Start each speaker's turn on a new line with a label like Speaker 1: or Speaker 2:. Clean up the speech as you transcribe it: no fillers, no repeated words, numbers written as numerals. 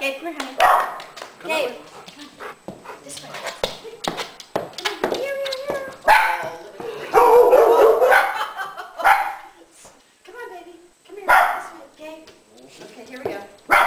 Speaker 1: Gabe, come here, honey. Gabe. This way. Come on, here. Come on, baby. Come here. This way, Gabe. Okay, here we go.